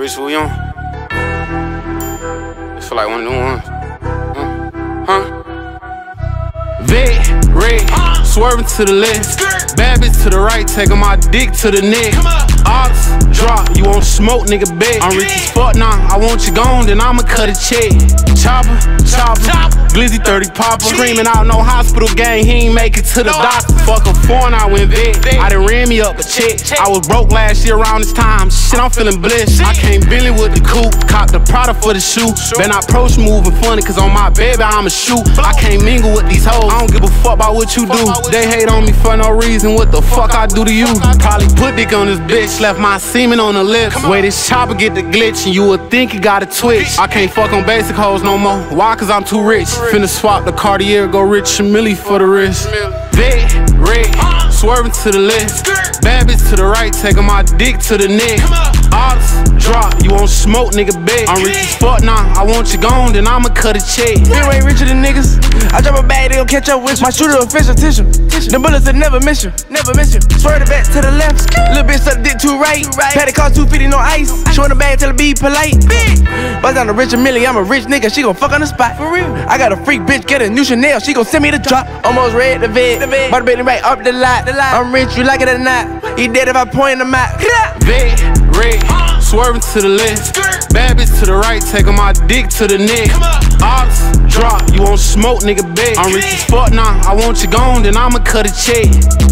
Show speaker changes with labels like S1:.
S1: Rich who young? It feel like one of them ones. Vet, red, swerving to the left. Bad bitch to the right, taking my dick to the neck. Ox, drop, you won't smoke, nigga, bet. I'm rich as fuck now, I want you gone, then I'ma cut a check. Chopper, Glizzy 30 popper. Screaming out, no hospital gang, he ain't make it to the doctor. Fuck a foreign, I went vet. I done ran me up a check. I was broke last year around this time, shit, I'm feeling blessed. I came Billy with the coupe, copped the Prada for the shoe. Been I approach moving funny, cause on my baby I'ma shoot. I can't mingle with these hoes, I don't give a fuck about what you do. They hate on me for no reason, what the fuck I do to you? Probably put dick on this bitch, left my semen on the lips. Way this chopper get the glitch, and you would think it got a twitch. I can't fuck on basic hoes no more, why? Cause I'm too rich. Finna swap the Cartier, go rich and Millie for the wrist. Vet, red, swerving to the left. Bad bitch to the right, taking my dick to the neck. Ox, drop, you won't smoke, nigga, bet. I'm rich as fuck now, I want you gone, then I'ma cut a check.
S2: You ain't richer than niggas. I drop a bag, they gon' catch up with you. My shooter official tissue. The bullets will never miss you. Swerve the back to the left. Little bitch suck the dick to right. Patty cost 250, no ice. Showing the bag till it be polite. Buzz down the rich and Millie, I'm a rich nigga, she gon' fuck on the spot. For real. I got a freak bitch, get a new Chanel, she gon' send me the drop. Almost red the vet. Bought the baby right up the lot. I'm rich, you like it or not. He dead if I point him out.
S1: Vet, red, swerving to the left. Bad bitch to the right, taking my dick to the neck. Ox, drop, you won't smoke, nigga, bet. I'm rich as fuck now, I want you gone, then I'ma cut a check.